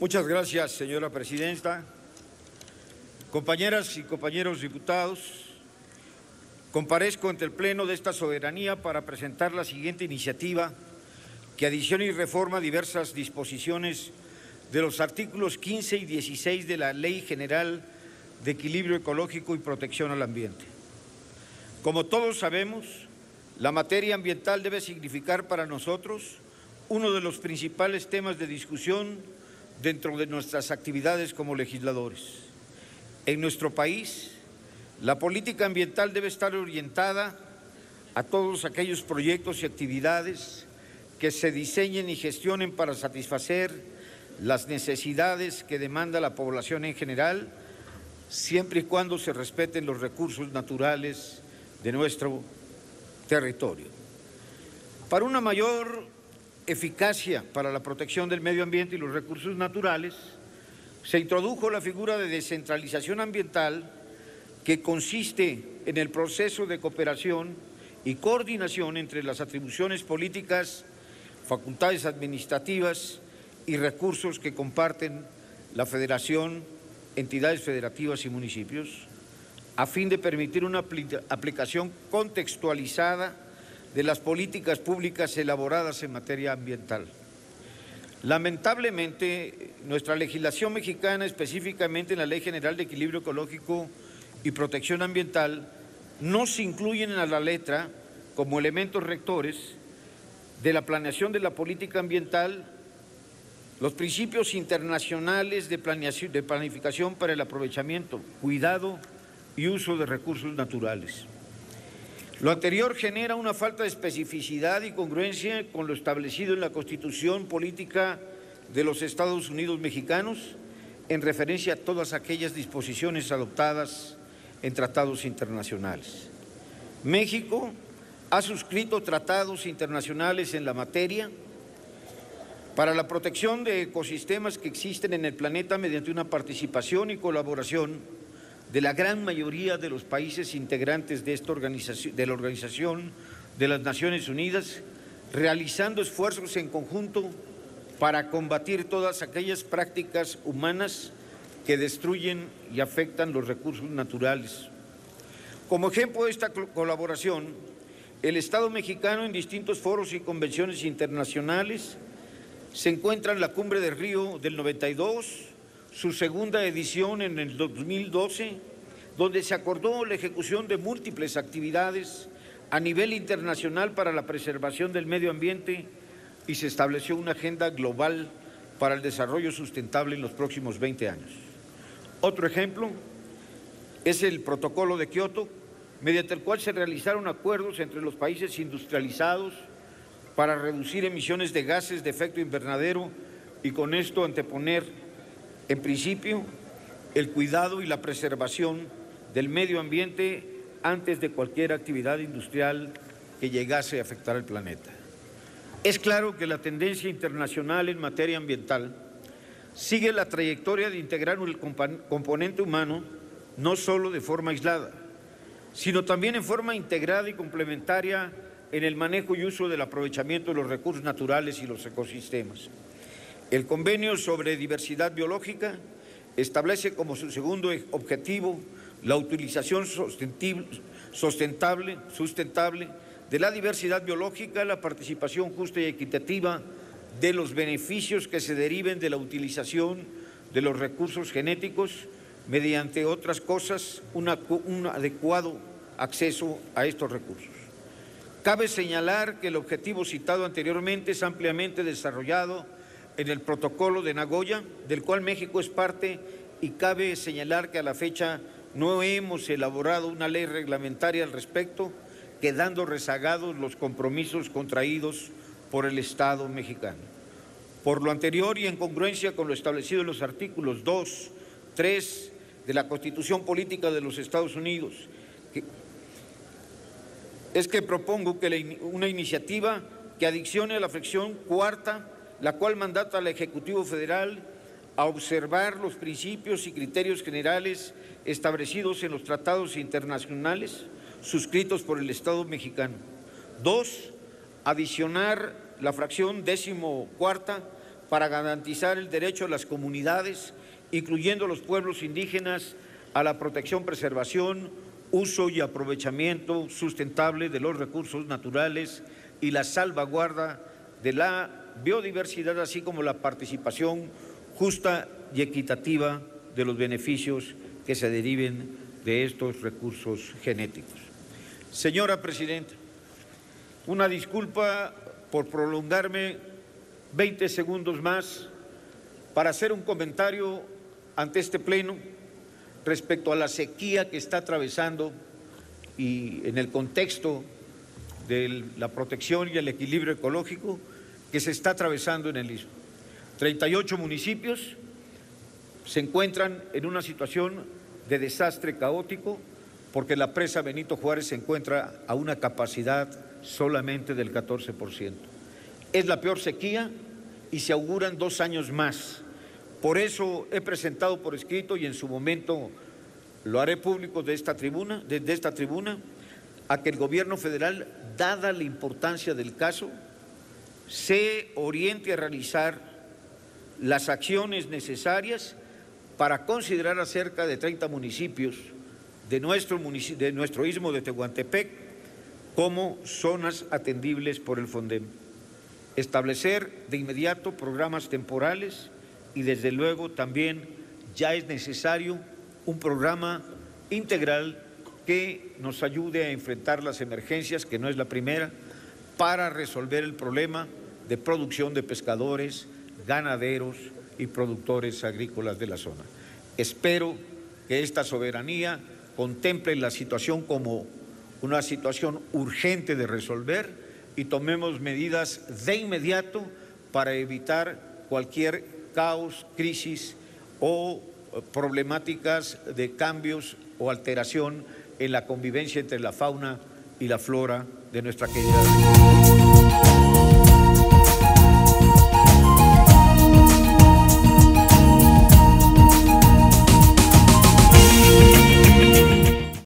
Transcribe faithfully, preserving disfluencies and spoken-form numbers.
Muchas gracias, señora presidenta. Compañeras y compañeros diputados, comparezco ante el Pleno de esta soberanía para presentar la siguiente iniciativa que adiciona y reforma diversas disposiciones de los artículos quince y dieciséis de la Ley General de Equilibrio Ecológico y Protección al Ambiente. Como todos sabemos, la materia ambiental debe significar para nosotros uno de los principales temas de discusión dentro de nuestras actividades como legisladores. En nuestro país, la política ambiental debe estar orientada a todos aquellos proyectos y actividades que se diseñen y gestionen para satisfacer las necesidades que demanda la población en general, siempre y cuando se respeten los recursos naturales de nuestro territorio. Para una mayor eficacia para la protección del medio ambiente y los recursos naturales, se introdujo la figura de descentralización ambiental, que consiste en el proceso de cooperación y coordinación entre las atribuciones políticas, facultades administrativas y recursos que comparten la Federación, entidades federativas y municipios, a fin de permitir una aplicación contextualizada de las políticas públicas elaboradas en materia ambiental. Lamentablemente, nuestra legislación mexicana, específicamente en la Ley General de Equilibrio Ecológico y Protección Ambiental, no se incluyen a la letra como elementos rectores de la planeación de la política ambiental los principios internacionales de, planeación, de planificación para el aprovechamiento, cuidado y uso de recursos naturales. Lo anterior genera una falta de especificidad y congruencia con lo establecido en la Constitución Política de los Estados Unidos Mexicanos en referencia a todas aquellas disposiciones adoptadas en tratados internacionales. México ha suscrito tratados internacionales en la materia para la protección de ecosistemas que existen en el planeta mediante una participación y colaboración de la gran mayoría de los países integrantes de, esta organización, de la Organización de las Naciones Unidas, realizando esfuerzos en conjunto para combatir todas aquellas prácticas humanas que destruyen y afectan los recursos naturales. Como ejemplo de esta colaboración, el Estado mexicano en distintos foros y convenciones internacionales se encuentra en la Cumbre de Río del noventa y dos, su segunda edición en el dos mil doce, donde se acordó la ejecución de múltiples actividades a nivel internacional para la preservación del medio ambiente y se estableció una agenda global para el desarrollo sustentable en los próximos veinte años. Otro ejemplo es el Protocolo de Kioto, mediante el cual se realizaron acuerdos entre los países industrializados para reducir emisiones de gases de efecto invernadero y con esto anteponer, en principio, el cuidado y la preservación del medio ambiente antes de cualquier actividad industrial que llegase a afectar al planeta. Es claro que la tendencia internacional en materia ambiental sigue la trayectoria de integrar el componente humano no solo de forma aislada, sino también en forma integrada y complementaria en el manejo y uso del aprovechamiento de los recursos naturales y los ecosistemas. El Convenio sobre Diversidad Biológica establece como su segundo objetivo la utilización sustentable, sustentable de la diversidad biológica, la participación justa y equitativa de los beneficios que se deriven de la utilización de los recursos genéticos, mediante otras cosas, una, un adecuado acceso a estos recursos. Cabe señalar que el objetivo citado anteriormente es ampliamente desarrollado en el Protocolo de Nagoya, del cual México es parte, y cabe señalar que a la fecha no hemos elaborado una ley reglamentaria al respecto, quedando rezagados los compromisos contraídos por el Estado mexicano. Por lo anterior y en congruencia con lo establecido en los artículos dos, tres de la Constitución Política de los Estados Unidos, que, es que propongo que la, una iniciativa que adicione a la fracción cuarta, la cual mandata al Ejecutivo Federal a observar los principios y criterios generales establecidos en los tratados internacionales suscritos por el Estado mexicano. Dos, adicionar la fracción décimo cuarta para garantizar el derecho de las comunidades, incluyendo los pueblos indígenas, a la protección, preservación, uso y aprovechamiento sustentable de los recursos naturales y la salvaguarda de la biodiversidad, así como la participación justa y equitativa de los beneficios que se deriven de estos recursos genéticos. Señora Presidenta, una disculpa por prolongarme veinte segundos más para hacer un comentario ante este Pleno respecto a la sequía que está atravesando y en el contexto de la protección y el equilibrio ecológico que se está atravesando en el Istmo. treinta y ocho municipios se encuentran en una situación de desastre caótico porque la presa Benito Juárez se encuentra a una capacidad solamente del catorce por ciento. Es la peor sequía y se auguran dos años más. Por eso he presentado por escrito y en su momento lo haré público de esta tribuna, desde esta tribuna, a que el Gobierno federal, dada la importancia del caso, se oriente a realizar las acciones necesarias para considerar a cerca de treinta municipios de nuestro, municipio, de nuestro istmo de Tehuantepec como zonas atendibles por el FONDEM. Establecer de inmediato programas temporales y desde luego también ya es necesario un programa integral que nos ayude a enfrentar las emergencias, que no es la primera, para resolver el problema de producción de pescadores, ganaderos y productores agrícolas de la zona. Espero que esta soberanía contemple la situación como una situación urgente de resolver y tomemos medidas de inmediato para evitar cualquier caos, crisis o problemáticas de cambios o alteración en la convivencia entre la fauna y la flora de nuestra querida región.